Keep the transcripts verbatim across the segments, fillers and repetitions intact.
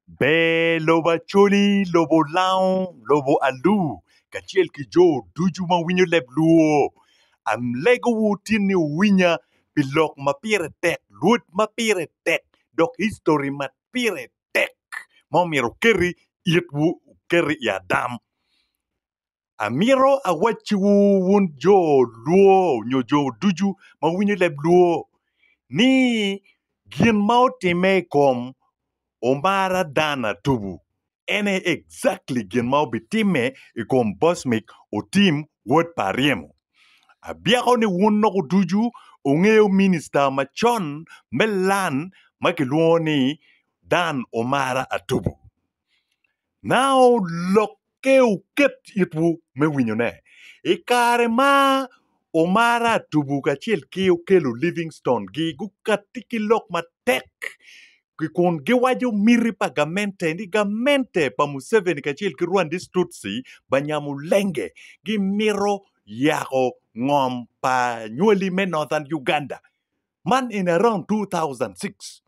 Be loba choli, lobo laon, lobo alu, kachiel ki jo, duju ma winyo leb luo. Am lego wutini winya, bilok ma pire tek, luot ma pire tek, dok history ma pire tek. Momiro keri, yetwu keri ya dam. Amiro awachi wun jo luo, nyo jo duju ma winyo leb luo. Ni gin maotime kom Omara dana tubu. Ene exactly gen mau bitime ikom bosmik o team word pariemo. Abiako ni wuno duju ungeo minister machon melan makiluoni Dan Omara atubu. Now lokeu ket itwu me winyone. Ikare ma Omara atubu kachiel keo kelo Livingstone gi gukatiki lok matek. Kikon giwajo miri pa gamente ni gamente pa Museveni kachil ki Rwanda Tutsi banyamu lenge gi miro yako ngom pa nyoli me Northern Uganda man in around two thousand six.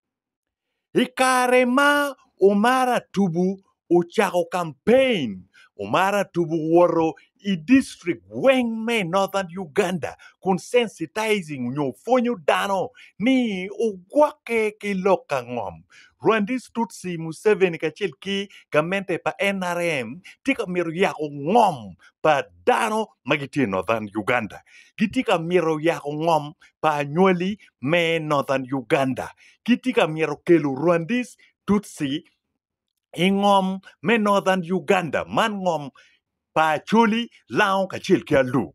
Ikare ma Omara Tubu uchako campaign Omara Tubu woro i district weng me Northern Uganda kun sensitizing nyo fonyo dano ni ugwake ki loka ngom. Rwandis Tutsi Museveni kachil ki gamente pa N R M tika miro yako ngom pa dano magiti Northern Uganda. Gitika miro yako ngom pa nyoli me Northern Uganda. Gitika miro kelu Rwandis Tutsi ingom me Northern Uganda man ngom pa chuli lao kachil kia lu.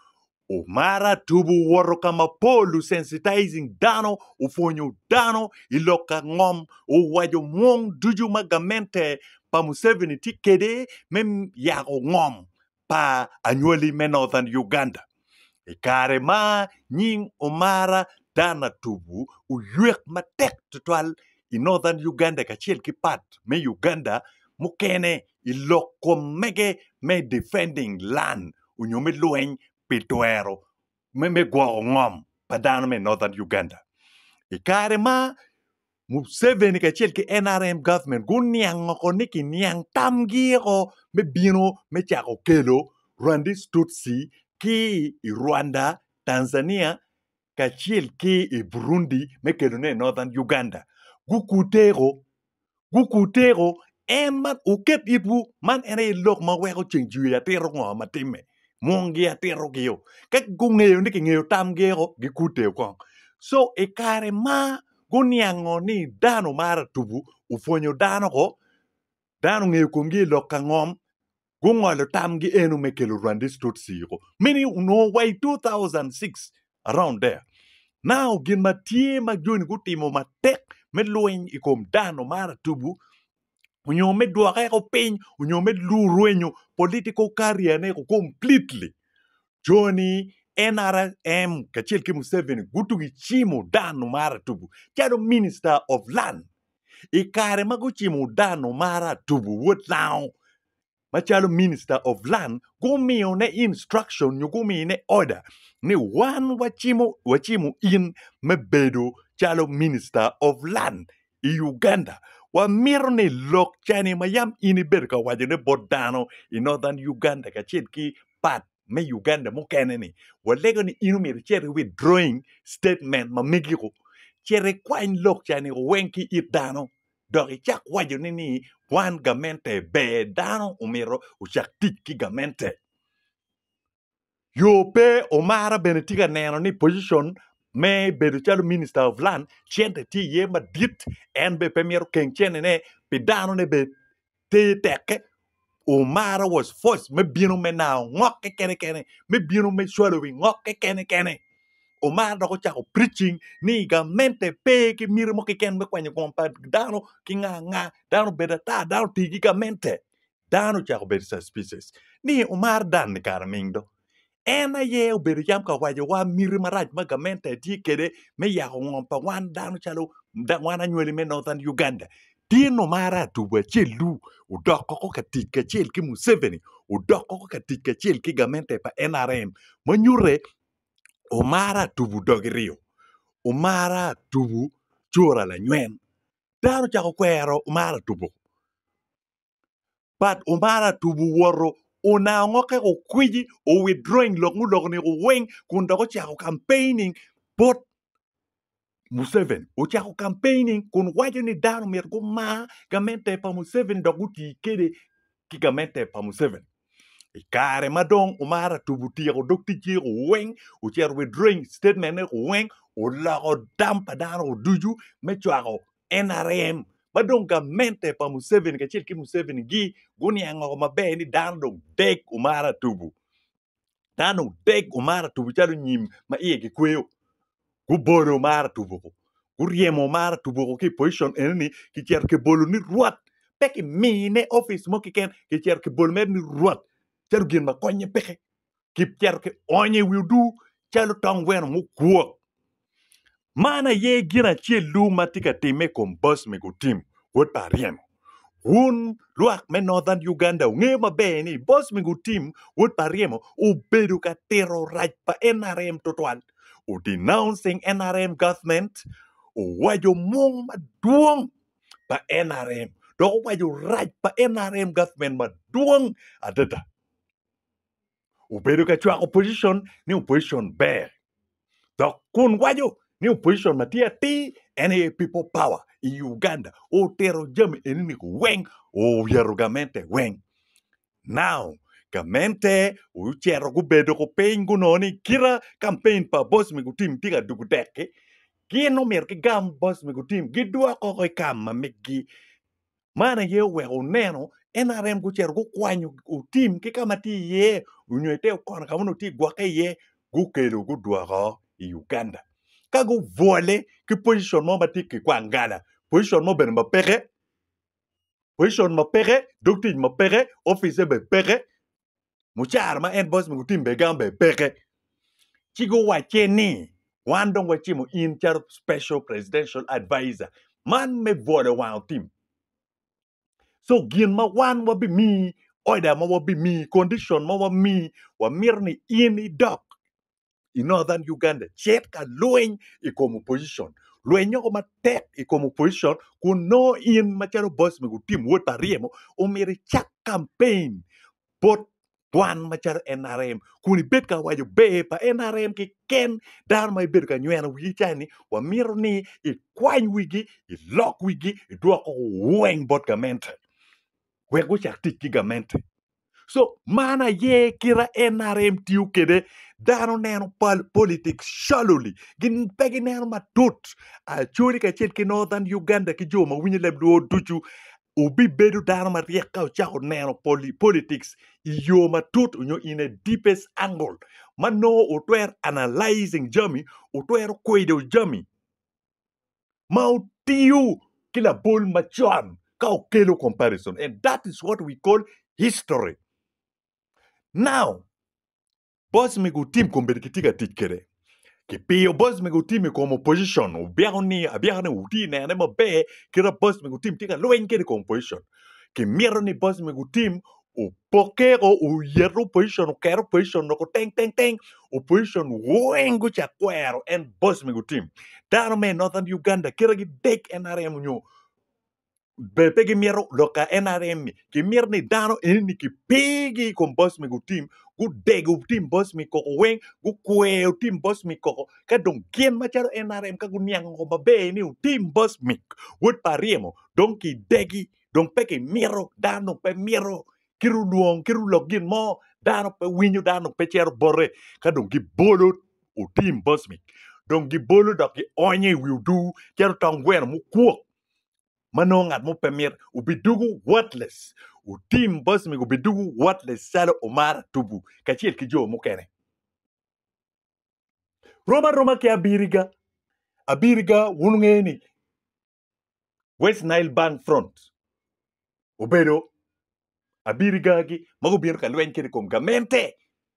Omara tubu woro kama polu sensitizing dano ufonyo dano iloka ngom uwajo mwong duju magamente pa Museveni tikede mem yako ngom pa anywali me Northern Uganda. Ikare ma nying Omara dana tubu uyuek matek tutwal i Northern Uganda kachil kipat me Uganda mukene iloko mege me defending land unyome lueng pituero me me gwa ngom padano me Northern Uganda. Ikare ma Museveni kachil ki N R M government gun niang ko niki niang tamgiro me bino me chako kelo Rwandis Tutsi ki i Rwanda, Tanzania kachil ki i Burundi me kelo ne Northern Uganda. Gukutero gukutero en man uket ibu man ene lok ma weko chingju ya tero ngo matime mongi ya tero giyo kak gungeo ni ngeo tam gero gikute ko so e kare ma gunyango ni dano mara tubu ufonyo dano ko dano ngeo kumgi lok kangom gungolo tam gi enu mekelo Rwandis Tutsi ko many no way two thousand six around there now gin matie magjoni gutimo matek melueng ikom dano mara tubu unyo me duake ko piny unyo me luruenyo political career ne ko completely Johnny N R M kachil ki Museveni gutugi chimo dano mara tubu chado minister of land ikare mago chimo dano mara tubu wot lao machalo minister of land gumio ne instruction nyugumi ne order ni one wachimo wachimo in mebedo chalo minister of land i Uganda wa miro ni lok chani mayam ini berka wajene bodano in Northern Uganda kachil ki pat me Uganda mo keneni wa lego ni inu mi chere withdrawing statement ma megiko chere kwain lok chani wenki it dano dogi chak wajone ni wan gamente be dano umiro uchak tik ki gamente yo pe Omara benetika neno ni position me bedo chalo minister of land chente ti ye ma dit en be premier ken chene ne pe dano ne be te teke Omara was forced me bino me now ngoke kene kene me bino me swallowing ngoke kene kene Omara doko chako preaching ni gamente pe ki miro mo ki ken be kwenye kompa dano ki nga nga dano beda ta dano tigi gamente dano chako beda suspicious ni Omar dan ni karamingdo ena ye obedo jam ka wajo wa miri maraj magamente ti kede me yako ngompa wan dano chalo da wana nyweli me Northern Uganda tino mara tuwa chelu udoko ko katika chel ki Museveni udoko ko katika chel ki gamente pa N R M manyure Omara tubu dogirio Omara tubu chora la nywen dano chako kwero Umara Tubu. But Umara Tubu woro una ngoke ko kwiji o withdrawing logu logu ni ko weng kunda ko chako campaigning but Museveni o chako campaigning kun wajo ni dano mer ko ma gamente pa Museveni doguti kede ki gamente pa Museveni. Ikare madong Umara Tubu tiro dokti chiro weng o chero withdrawing statement ne weng o lago dampa dano o duju me chako N R M madong gamente pa Museveni ka chil ki Museveni gi guni ango mabe ni dano dong dek Umara Tubu dano dek Umara Tubu chalo nyim ma iye ki kweo gu boro Umara Tubu ko gu riemo Umara Tubu ko ki position enni ki chero ke bolo ni ruat peki mine office mo ki ken ki chero ke bolo mer ni ruat chalo gin ma konye peke ki chero ke onye widu chalo tong weno mu kuo mana ye gina che lu matika time kom boss me go team wot pa riemo un luak me Northern Uganda nge mabe ni boss me go team wot pa riemo u bedu ka tero right pa N R M total u denouncing N R M government u wajo mong maduong pa N R M do wajo right pa N R M government maduong adada u bedu ka chwa opposition ni opposition bear do kun wajo ni opposition matia ti any people power in Uganda o tero jam enini weng o yerugamente weng now gamente u chero gu bedo ko pengu noni kira campaign pa boss mi gu team tiga dugu deke gino mer ke gam boss mi gu team gidwa ko ko kam mamigi mana ye we o neno N R M gu chero gu kwanyu u team ke kamati ye unyote ko na kamuno ti gwake ye gu kelo gu dwa i Uganda kago voile que position mo bati ke kwangala position mo ben ma pere position ma pere docteur ma pere officer be pere muchar ma en boss mi gutim be gambe pere chigo wache ni wandong wache mo in char special presidential advisor man me voile wan team so gin ma wan wa bi mi order ma wa bi mi condition ma wa mi wa mirni in i doc in Northern Uganda chet ka lueny i como position luenyo ko matek i como position kun no in macharo boss me gutim wot pariemo o mere chak campaign bot Kwan machar N R M kuni bet ka wajo be pa N R M ki ken dar mai bet ka nywana wi chani wa miro ni i kwany wigi i lok wigi i duoko weng bot gamente wego chak tik ki gamente so mana ye kira N R M tiu kede dano neno pal politics shallow gin pegi neno matut a chori ka chet ki Northern Uganda ki Joma winyi lebdo duchu ubi bedu dano ma rieka chako neno poli politics yo matut unyo in a deepest angle mano utwer analyzing jami utwer kwedo jami mau tiu kila bol machon ka okelo comparison and that is what we call history. Now, boss me go team kombere kitiga tikere. Ke pio boss me go team como position o biarni abiarni uti na na mabe kira boss me go team tika loen kere como position. Ke mirni boss me go team o pokero o yero position o kero position no ko teng teng teng o position wengu cha kwero and boss me go team. Dano me Northern Uganda kira gi dek N R M nyo. Bepegi miero loka N R M ki mirni dano ini ki pegi con boss me go team gu dego team boss me koko weng gu kweo team boss me koko ka dong kien macharo N R M ka gu niang ko babe ni team boss me wot pariemo dong ki degi dong peki miero dano pe miero kiru duong kiru login mo dano pe winyo dano pe chero bore ka dong ki bolo o team boss me dong ki bolo da ki onye will do chero tong wen mu kuok manongat mo pemir ubidugu worthless u team boss mi ubidugu worthless salo Umara Tubu kachiel ki jo mukene Roma Roma ki Abiriga Abiriga wunngeni West Nile Bank front ubedo Abiriga gi mago bir ka lwen kiri kom gamente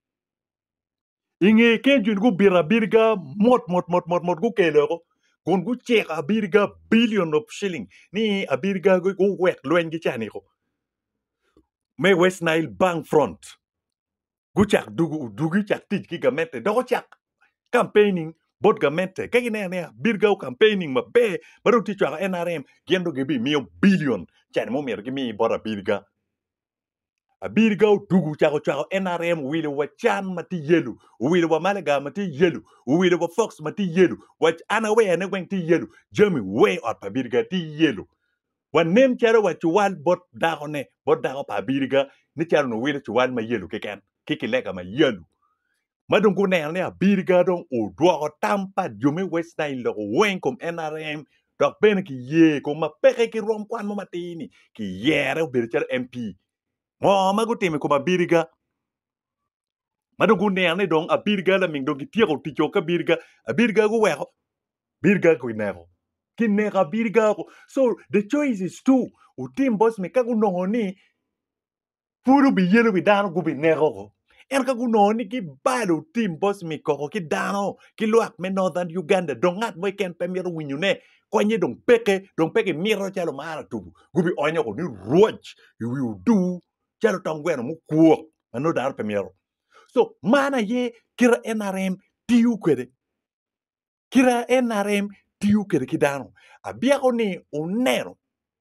inge kenjun gu bir Abiriga mot mot mot mot mot gu kelego kon gu check Abiriga billion of shilling ni Abiriga gu gu wek lwen gi chani ko me West Nile Bank front gu chak dugu dugu chak tij ki gamente do chak campaigning bot gamente kagi ne ne birga campaigning ma be baro ti chwa N R M gendo gibi mio billion chan mo mer gimi bora birga Abiriga dugu chako chako N R M wile wa chan mati yelu wile wa malaga mati yelu wile wa fox mati yelu wa ana we ane weng ti yelu jemi we or pabiriga ti yelu wa nem charo wa chuwal bot dago ne bot dago pabiriga ni charo no wile chuwal ma yelu keken kiki lega ma yelu madungu ne ne Abiriga don o duogo tampa jumi west nile lo weng kom N R M dok ben ki ye ko ma peke ki rom kwan mo matini ki yere bir char M P mo mago teme ko Abiriga madungu ne ne dong Abiriga la ming dong ki tieko ticho ka Abiriga Abiriga go weko Birga ko nego kinega Abiriga ko so the choice is two u team boss me kagu no ni furu bi yelo bi dano go bi nego ko en kagu no ni ki balo team boss me ko ki dano ki luak me northern Uganda dongat mo ken premier winyu ne ko nyi dong peke dong peke miro chalo mara tubu gubi onyo ko ni roach you will do chalo tongweno mu kuok ano dar premier so mana ye kira N R M tiu kwede kira N R M tiu kwede kidano abiako ni onero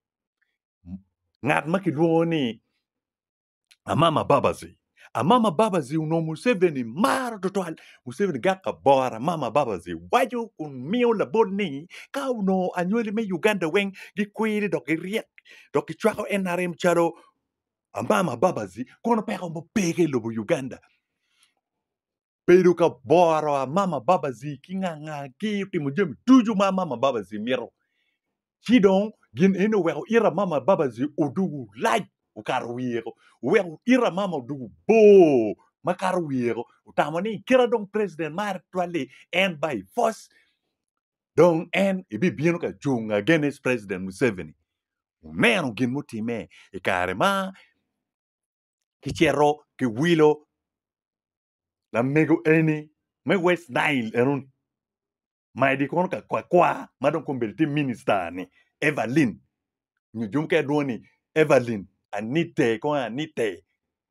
ngat makiluongo ni Amama Babazi Amama Babazi uno Museveni maro total Museveni gaka bora Mama Babazi waju kun mio la boni ka uno anywele me Uganda weng gi kwiri do gi riek do ki chwako N R M charo Amama Babazi kono peko mo pege lobo Uganda pero ka bora Mama Babazi kinga nga ki timo jem tuju Mama Babazi miro Chidong gin eno weko ira Mama Babazi odugu like ukaro wiero weko ira Mama odugu bo makaro wiero utamani kira dong president mar twali and by force dong en ibi bieno ka junga against president Museveni uneno gin mutime ikare ma kichero ki wilo la mego eni me West Nile erun mai di kono ka kwa kwa madon kombelti minister ni Evelyn ni jumke doni Evelyn anite ko anite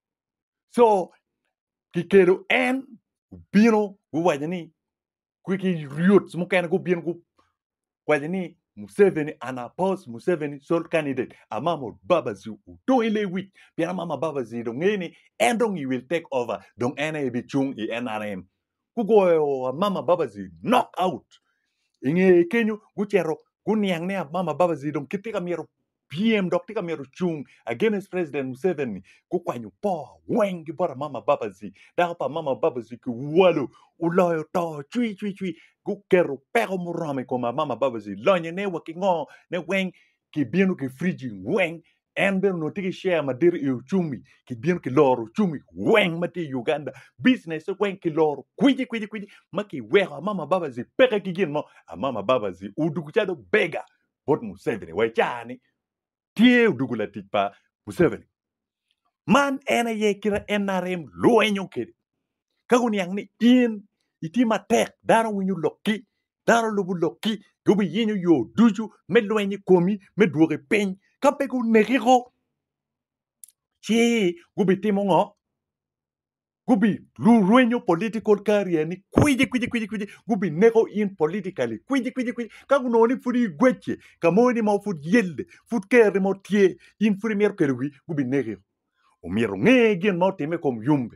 so kikero en bino wajani kwiki riot mukene go bien go wajani Museveni anapos Museveni sole candidate amamo Babazi do ile week pia mama Babazi do ngeni and dong you will take over dong ene bi chung i N R M kugo mama Babazi knock out inge kenyu guchero kuniang ne mama Babazi dong kitika miro P M dok tika miro chung against president Museveni ku kwanyu po wengi bora mama Babazi da pa mama Babazi ku walu uloyo to chui chui chui ku kero pero murame ko mama Babazi lonye ne wakingo ne weng ki bienu ki friji weng ember no tiki share madir yu chumi ki bienu ki loro chumi weng mati Uganda business weng ki loro kwiji kwiji kwiji maki weha mama Babazi peka ki gin mo mama Babazi udugu chado bega bot Museveni we chani tie udugu la tikpa Museveni man ena ye kira N R M luenyo kiri kaguni yang ni in iti matek daro winyu loki daro lubu loki gubi yinyu yo duju me luenyi komi me duore peny kapegu negiro chi gubi timongo gubi lu luenyo political career ni kwiji kwiji kwiji kwiji gubi nego in politically kwiji kwiji kwiji kaguno ni furi gweche kamoni ma fut yelle fut kere mo tie in furi mer kerwi gubi negiro o miro ngegen mo teme kom yumbe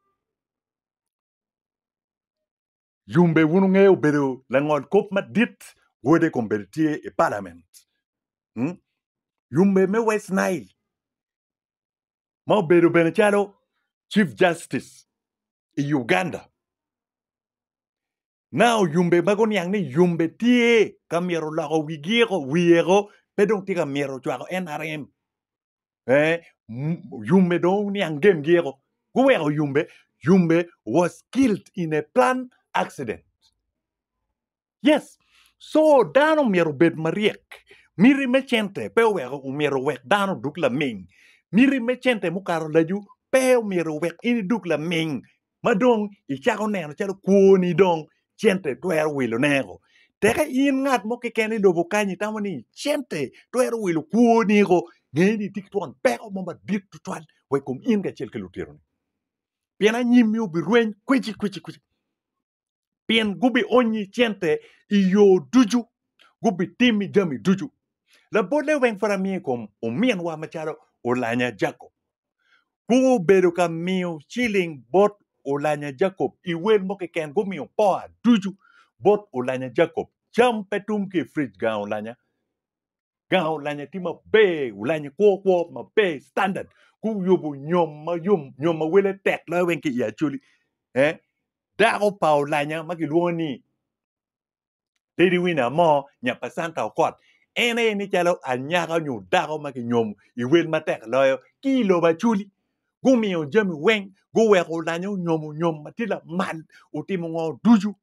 Yumbe wunu ngeo bedo la ngol kop ma dit wode kombertie e parliament. Hmm? Yumbe me West Nile. Ma bedo benechalo Chief Justice e Uganda. Now yumbe magon yang ni yumbe tie kamiero lago wigiro wiero pedong tika miero chwako N R M. Eh yumbe don ni angem giro. Guwero yumbe yumbe was killed in a planned accident. Yes. So dano miero bed mariek. Miri mechente pe wero miero wek dano duk la ming. Miri mechente mukaro laju pe miero wek ini duk la ming. Madong ichako neno chalo kuoni dong chente tuero wilo nego. Teka in ngat mo kekeni lobo kanyi tamani chente tuero wilo kuoni go ngeni tiktuan peko mamba dit tutuan wekum in ga chel kelutiro. Piena nyimyo birwen kwichi kwichi kwichi. Pien gubi onyi chente iyo duju. Gubi timi jami duju. La bole weng fara mi kom o mien wa machado Olanya Jacob. Gu bedo ka mio chilling bot Olanya Jacob. Iwel moke ken gu mio poa duju bot Olanya Jacob. Jam petum ke fridge ga Olanya. Ga Olanya tima be Olanya kwa kwa ma be standard. Gu yobu nyom ma yum nyom ma wele tek la weng ki ya chuli. Eh? Dago pa Olanya maki luoni. Dedi wina mo nya pasanta okot. Ene ni chalo anyaga nyu dago maki nyom iwel matek loyo kilo ba chuli. Gumi o jami weng go we Olanya nyom nyom matila man utimo ngo duju.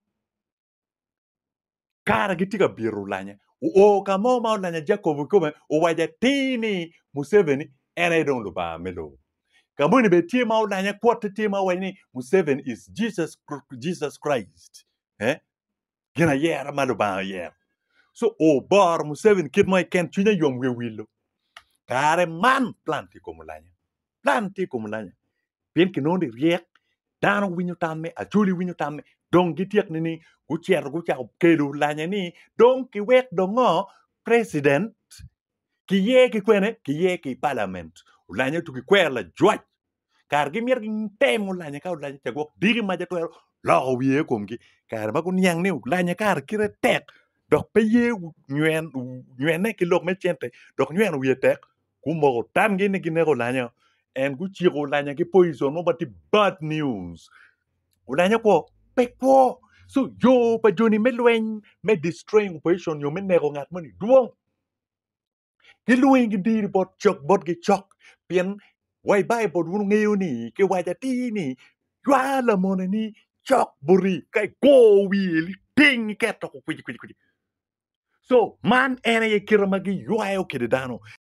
Kara gitika biru Olanya. O kamo ma Olanya Jacob kume o waja tini Museveni ene don lo ba melo. Kamuni be tima Olanya kwata tima wani Museveni is Jesus Jesus Christ. Eh? Gina yera malu ba yera. So o bar Museveni kid moy ken chunya yom we willo. Kare man planti ko Olanya. Planti ko Olanya. Pien ki non de riek dano winyo tamme a chuli winyo tamme dong gitiek ni ni gu cher gu cha kelu Olanya ni dong ki wek dongo president ki ye ki kwene ki ye ki parliament Olanya tu ki kwela jwaj kar gi mier gi tem Olanya ka Olanya cha gok digi ma ja twero lo wiye kom gi kar ba kun yang ni Olanya kar kire tek dok pe ye nyuen nyuen ne ki lok me chente dok nyuen wiye tek ku mo tam gi ni gi ne Olanya en gu chi Olanya ki poison mo bati bad news Olanya ko pe ko so yo pa joni me lwen me destroying position yo me nego ngat mani duong ki lwen gi dir bot chok bot gi chok pien wai bai bot wunu ngeo ni ki waja ti ni ywa la mona ni chok buri kai go wi li ting keto ko kuji kuji kuji so man ene ye kirama gi ywa yo kidano